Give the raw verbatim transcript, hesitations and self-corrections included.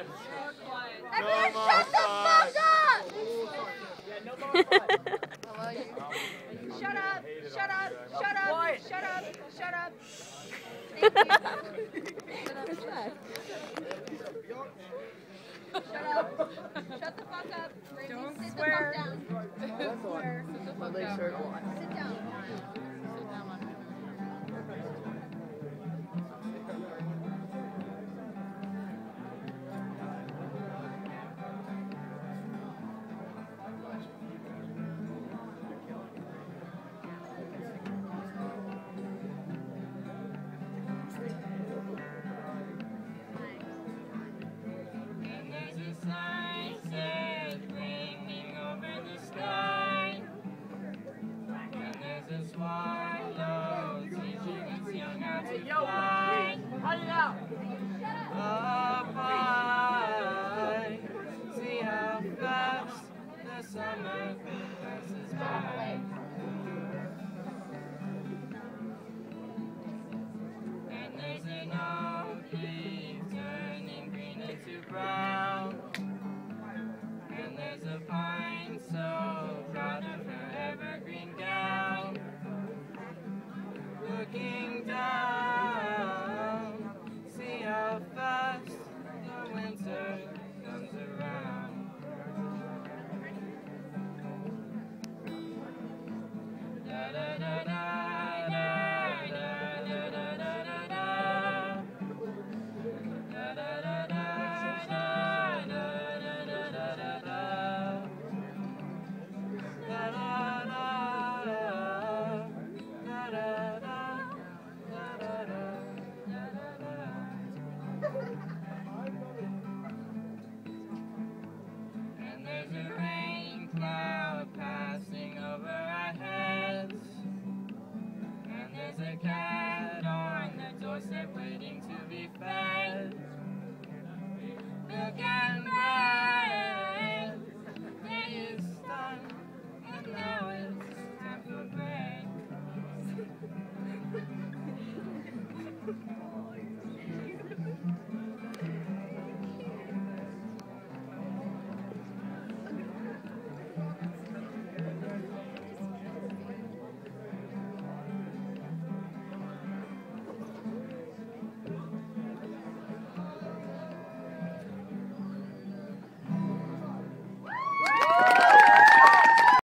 Everyone shut the fuck up! Shut up, shut up, shut up, shut up, shut up. Thank you. Shut up. Shut the fuck up. Don't Sit swear. the fuck down. Don't swear. Sit the fuck down. Sit down. Cat on the doorstep waiting to be fed.